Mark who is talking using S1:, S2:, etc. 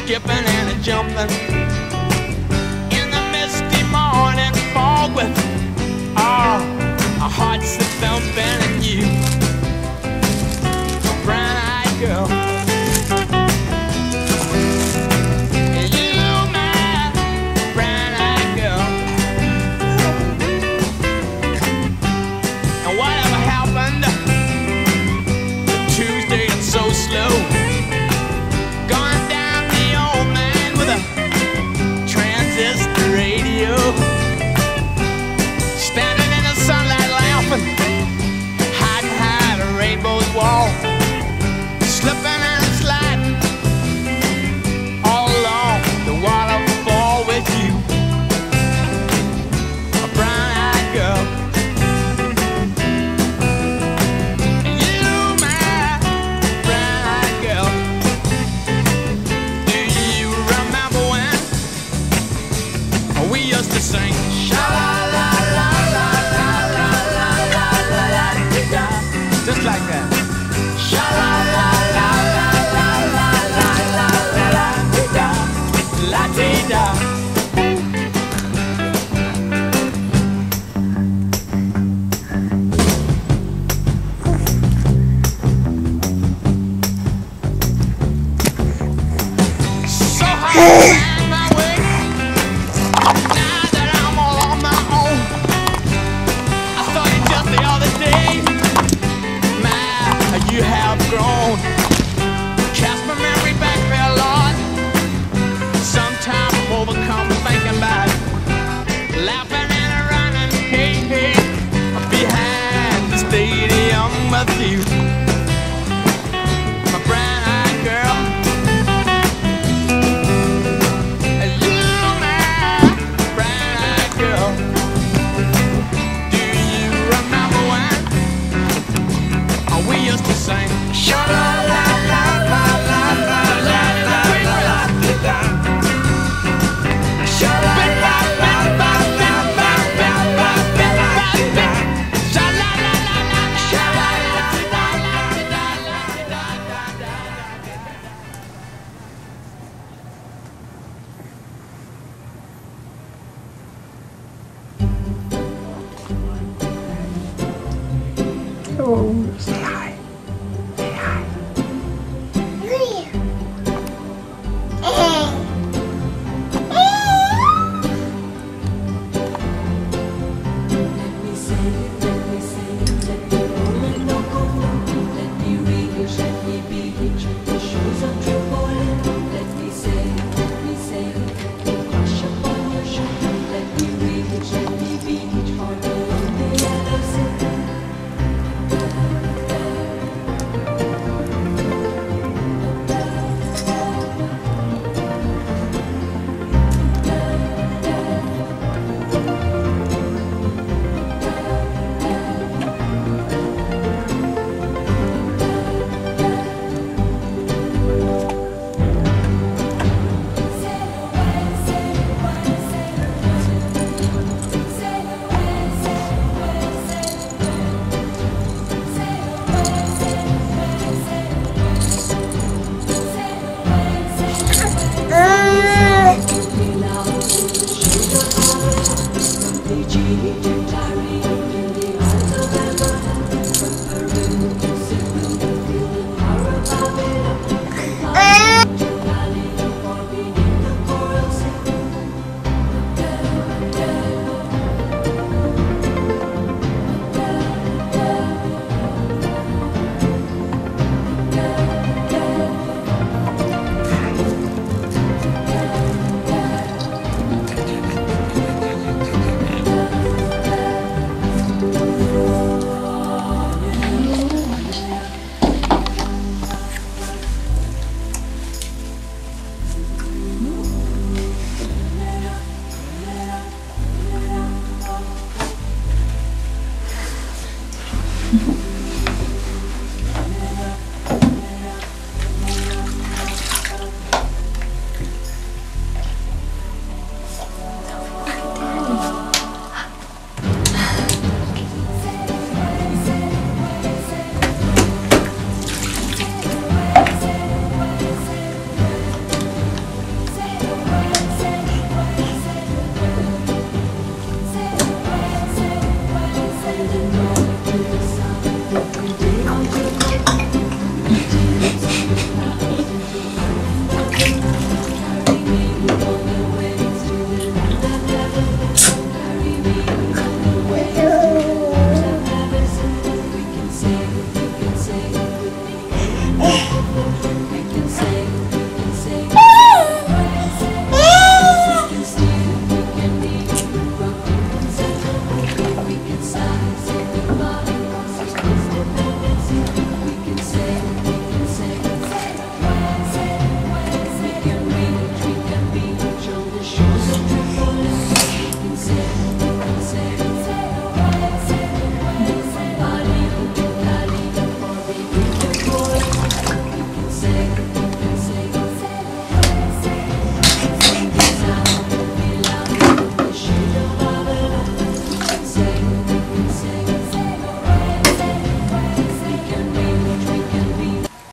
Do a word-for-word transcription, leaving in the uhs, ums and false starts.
S1: skipping and a jumping in the misty morning fog with oh, our hearts that thumping and you, a brown-eyed girl. You, my brown-eyed girl. And whatever happened to Tuesday, it's so slow. Gone down the old man with a transistor radio, standing in the sunlight laughing, hiding behind a rainbow's wall, slipping and sliding all along the waterfall with you, a brown-eyed girl. You, my brown-eyed girl. Do you remember when we used to sing sha-la-la-la-la-la-la-la-la-la-la-la-la-la-la, just like that? Sha-la-la-la-la-la-la-la-la-la-la-la-la-la. So hard to find my way now that I'm all on my own. I saw you just the other day. My, you have grown. Cast my memory back there, Lord. Sometimes I'm overcome thinking about it, laughing and running, hey, hey, behind the stadium with you, my brown-eyed girl. You, my brown-eyed girl. Do you remember when we used to sing sha-la-la-la-la-la-la-la-la-la-la-la-la?
S2: Oh.